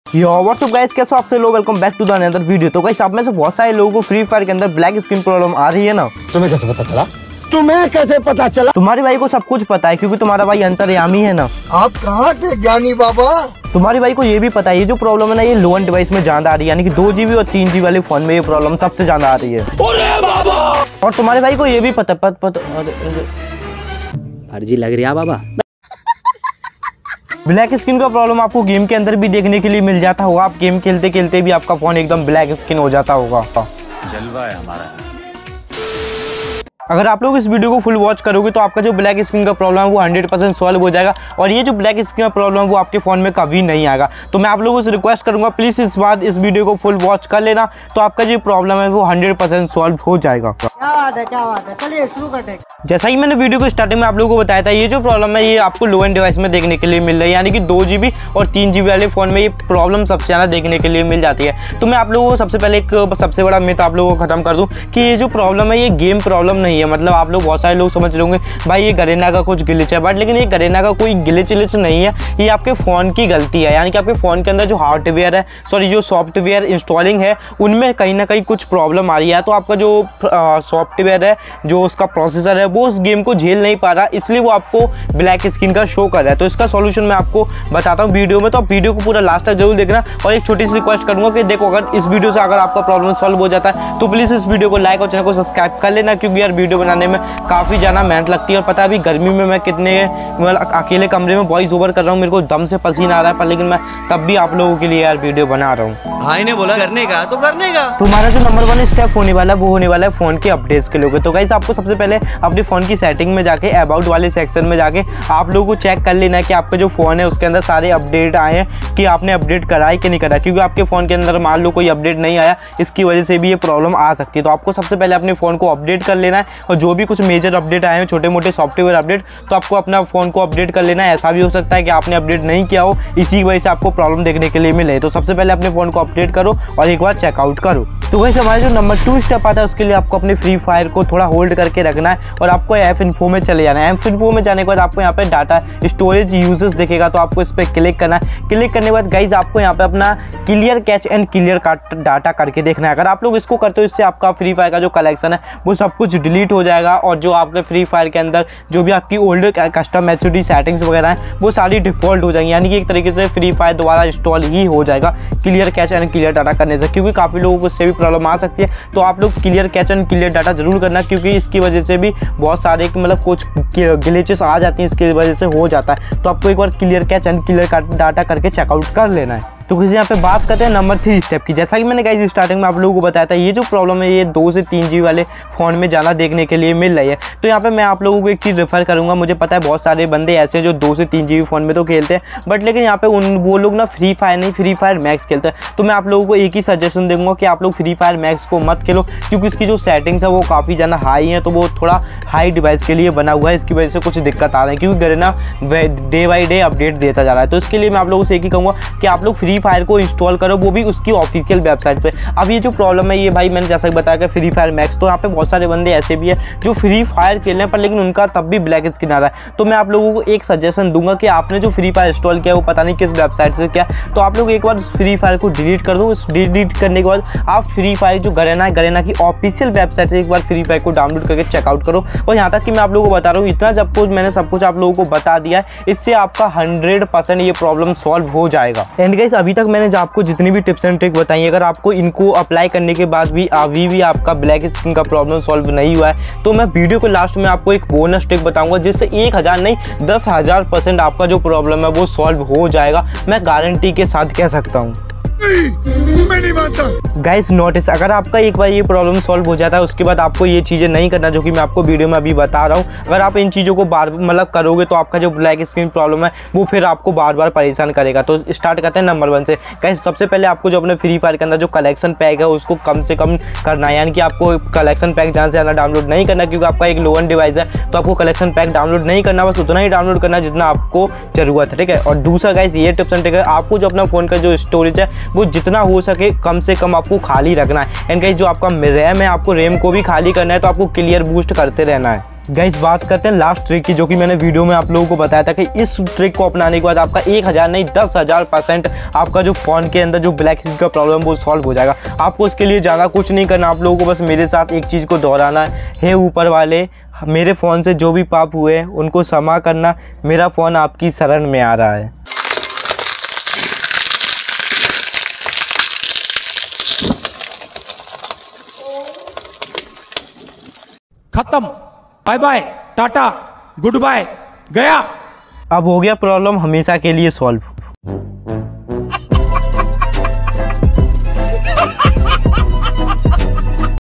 यो WhatsApp guys, कैसे हो आप सब लोग। Welcome back to the another video. तो गाइस आप में से बहुत सारे लोगों को फ्री फायर के अंदर ब्लैक स्क्रीन प्रॉब्लम आ रही है ना। तुम्हें कैसे पता चला? तुम्हारे भाई को सब कुछ पता है क्योंकि तुम्हारा भाई अंतर्यामी है ना। आप कहाँ के ज्ञानी बाबा? तुम्हारे भाई को ये भी पता है ये जो प्रॉब्लम है ना, ये लो एंड डिवाइस में ज्यादा आ रही है, यानी कि 2 GB और 3 GB वाले फोन में ये प्रॉब्लम सबसे ज्यादा आ रही है। और तुम्हारे भाई को ये भी पता फर्जी लग रही है बाबा। ब्लैक स्क्रीन का प्रॉब्लम आपको गेम के अंदर भी देखने के लिए मिल जाता होगा। आप गेम खेलते खेलते भी आपका फोन एकदम ब्लैक स्क्रीन हो जाता होगा। जलवा है हमारा। अगर आप लोग इस वीडियो को फुल वॉच करोगे तो आपका जो ब्लैक स्क्रीन का प्रॉब्लम है वो 100% सॉल्व हो जाएगा और ये जो ब्लैक स्क्रीन का प्रॉब्लम है वो आपके फ़ोन में कभी नहीं आएगा। तो मैं आप लोगों से रिक्वेस्ट करूंगा प्लीज़ इस बार इस वीडियो को फुल वॉच कर लेना, तो आपका जो प्रॉब्लम है वो 100% सॉल्व हो जाएगा। क्या बात है, चलिए शुरू करते हैं। जैसा कि मैंने वीडियो को स्टार्टिंग में आप लोगों को बताया था, ये जो प्रॉब्लम है ये आपको लो एंड डिवाइस में देखने के लिए मिल रही है, यानी कि 2 GB और 3 GB वाले फ़ोन में ये प्रॉब्लम सबसे ज़्यादा देखने के लिए मिल जाती है। तो मैं आप लोगों को सबसे पहले एक सबसे बड़ा मिथ आप लोगों को खत्म कर दूं कि ये जो प्रॉब्लम है ये गेम प्रॉब्लम नहीं है। मतलब आप लोग बहुत सारे लोग समझ रहे होंगे भाई ये गरेना का कुछ ग्लिच है, बट लेकिन ये गरेना का कोई ग्लिच नहीं है, ये आपके फ़ोन की गलती है। यानी कि आपके फ़ोन के अंदर जो हार्डवेयर है, सॉरी जो सॉफ्टवेयर इंस्टॉलिंग है, उनमें कहीं ना कहीं कुछ प्रॉब्लम आ रही है। तो आपका जो सॉफ्टवेयर है, जो उसका प्रोसेसर है, वो उस गेम को झेल नहीं पा रहा, इसलिए वो आपको ब्लैक स्क्रीन का शो कर रहा है। तो इसका सॉल्यूशन मैं आपको बताता हूँ वीडियो में, तो आप वीडियो को पूरा लास्ट तक जरूर देखना। और एक छोटी सी रिक्वेस्ट करूँगा कि देखो अगर इस वीडियो से अगर आपका प्रॉब्लम सॉल्व हो जाता है तो प्लीज़ इस वीडियो को लाइक और चैनल को सब्सक्राइब कर लेना, क्योंकि यार वीडियो बनाने में काफ़ी ज़्यादा मेहनत लगती है। और पता है अभी गर्मी में मैं कितने अकेले कमरे में वॉइस ओवर कर रहा हूँ, मेरे को दम से पसीना आ रहा है, पर लेकिन मैं तब भी आप लोगों के लिए यार वीडियो बना रहा हूँ। भाई ने बोला करने का तो करने का। तुम्हारा जो नंबर 1 स्टेप होने वाला है वो होने वाला है फ़ोन के अपडेट्स के लिए। तो गाइस आपको सबसे पहले अपने फ़ोन की सेटिंग में जाके अबाउट वाले सेक्शन में जाके आप लोगों को चेक कर लेना है कि आपका जो फ़ोन है उसके अंदर सारे अपडेट आए हैं कि आपने अपडेट कराए कि नहीं कराया, क्योंकि आपके फ़ोन के अंदर मान लो कोई अपडेट नहीं आया, इसकी वजह से भी ये प्रॉब्लम आ सकती है। तो आपको सबसे पहले अपने फ़ोन को अपडेट कर लेना है और जो भी कुछ मेजर अपडेट आए हैं, छोटे मोटे सॉफ्टवेयर अपडेट, तो आपको अपना फ़ोन को अपडेट कर लेना है। ऐसा भी हो सकता है कि आपने अपडेट नहीं किया हो, इसी की वजह से आपको प्रॉब्लम देखने के लिए मिले। तो सबसे पहले अपने फ़ोन को अपडेट करो और एक बार चेकआउट करो। तो वैसे हमारा जो नंबर 2 स्टेप आता है उसके लिए आपको अपने फ्री फायर को थोड़ा होल्ड करके रखना है और आपको ऐप इन्फो में चले जाना है। ऐप इन्फो में जाने के बाद आपको यहाँ पे डाटा स्टोरेज यूजेस दिखेगा, तो आपको इस पर क्लिक करना है। क्लिक करने के बाद गाइज आपको यहाँ पे अपना clear cache and clear data करके देखना है। अगर आप लोग इसको करते हो इससे आपका फ्री फायर का जो कलेक्शन है वो सब कुछ डिलीट हो जाएगा और जो आपके फ्री फायर के अंदर जो भी आपकी ओल्ड कस्टम मैच्योरिटी सेटिंग्स वगैरह हैं वो सारी डिफ़ॉल्ट हो जाएंगी, यानी कि एक तरीके से फ्री फायर दोबारा इंस्टॉल ही हो जाएगा clear cache and clear data करने से। क्योंकि काफ़ी लोगों को इससे भी प्रॉब्लम आ सकती है, तो आप लोग clear cache and clear data जरूर करना, क्योंकि इसकी वजह से भी बहुत सारे मतलब कुछ ग्लिचेस आ जाती हैं, इसकी वजह से हो जाता है। तो आपको एक बार clear cache and clear data करके चेकआउट कर लेना है। तो किसी यहाँ पे बात करते हैं नंबर 3 स्टेप की। जैसा कि मैंने गाइस स्टार्टिंग में आप लोगों को बताया था, ये जो प्रॉब्लम है ये 2 से 3 GB वाले फ़ोन में ज़्यादा देखने के लिए मिल रही है। तो यहाँ पे मैं आप लोगों को एक चीज़ रेफर करूँगा। मुझे पता है बहुत सारे बंदे ऐसे हैं जो 2 से 3 GB फ़ोन में तो खेलते हैं, बट लेकिन यहाँ पे वो लोग ना फ्री फायर नहीं, फ्री फायर मैक्स खेलते हैं। तो मैं आप लोगों को एक ही सजेशन दूंगा कि आप लोग फ्री फायर मैक्स को मत खेलो, क्योंकि इसकी जो सेटिंग्स है वो काफ़ी ज़्यादा हाई है, तो वो थोड़ा हाई डिवाइस के लिए बना हुआ है, इसकी वजह से कुछ दिक्कत आ रही है, क्योंकि Garena day by day update देता जा रहा है। तो इसके लिए मैं आप लोगों से एक ही कहूँगा कि आप लोग फ्री फायर को इंस्टॉल करो, वो भी उसकी ऑफिशियल वेबसाइट पे। अब ये जो प्रॉब्लम है ये भाई मैंने जैसा बताया कि फ्री फायर मैक्स, तो यहाँ पे बहुत सारे बंदे ऐसे भी हैं जो फ्री फायर खेल रहे हैं पर लेकिन उनका तब भी ब्लैक स्क्रीन आ रहा है। तो मैं आप लोगों को एक सजेशन दूंगा कि आपने जो फ्री फायर इंस्टॉल किया वो पता नहीं किस वेबसाइट से किया, तो आप लोग एक बार फ्री फायर को डिलीट कर दो। डिलीट करने के बाद आप फ्री फायर जो गरेना की ऑफिशियल वेबसाइट से एक बार फ्री फायर को डाउनलोड करके चेकआउट करो। और यहाँ तक कि मैं आप लोगों को बता रहा हूँ, इतना जब कुछ मैंने सब कुछ आप लोगों को बता दिया है, इससे आपका 100% ये प्रॉब्लम सॉल्व हो जाएगा। एंड गाइस अभी तक मैंने आपको जितनी भी टिप्स एंड ट्रिक बताई, अगर आपको इनको अप्लाई करने के बाद भी अभी भी आपका ब्लैक स्क्रीन का प्रॉब्लम सॉल्व नहीं हुआ है, तो मैं वीडियो के लास्ट में आपको एक बोनस ट्रिक बताऊंगा जिससे 1000 नहीं 10,000% आपका जो प्रॉब्लम है वो सॉल्व हो जाएगा। मैं गारंटी के साथ कह सकता हूँ। मैं नहीं मानता। गाइस नोटिस, अगर आपका एक बार ये प्रॉब्लम सॉल्व हो जाता है उसके बाद आपको ये चीज़ें नहीं करना जो कि मैं आपको वीडियो में अभी बता रहा हूँ। अगर आप इन चीज़ों को बार मतलब करोगे तो आपका जो ब्लैक स्क्रीन प्रॉब्लम है वो फिर आपको बार बार परेशान करेगा। तो स्टार्ट करते हैं नंबर 1 से। गाइस सबसे पहले आपको जो अपने फ्री फायर के अंदर जो कलेक्शन पैक है उसको कम से कम करना है, यानी कि आपको कलेक्शन पैक ज़्यादा से ज़्यादा डाउनलोड नहीं करना, क्योंकि आपका एक लो एंड डिवाइस है, तो आपको कलेक्शन पैक डाउनलोड नहीं करना, बस उतना ही डाउनलोड करना जितना आपको ज़रूरत है, ठीक है। और दूसरा गाइस ये टिप्स एंड ट्रिक है, आपको जो अपना फ़ोन का जो स्टोरेज है वो जितना हो सके कम से कम आपको खाली रखना है। एंड गाइस जो आपका रैम है, आपको रैम को भी खाली करना है, तो आपको क्लियर बूस्ट करते रहना है। गाइस बात करते हैं लास्ट ट्रिक की, जो कि मैंने वीडियो में आप लोगों को बताया था कि इस ट्रिक को अपनाने के बाद आपका 1000 नहीं 10,000% आपका जो फ़ोन के अंदर जो ब्लैक स्क्रीन का प्रॉब्लम वो सॉल्व हो जाएगा। आपको इसके लिए ज़्यादा कुछ नहीं करना, आप लोगों को बस मेरे साथ एक चीज़ को दोहराना है, ऊपर वाले मेरे फ़ोन से जो भी पाप हुए उनको क्षमा करना, मेरा फ़ोन आपकी शरण में आ रहा है। खत्म, bye bye, tata, goodbye, गया। अब हो गया प्रॉब्लम हमेशा के लिए सॉल्व।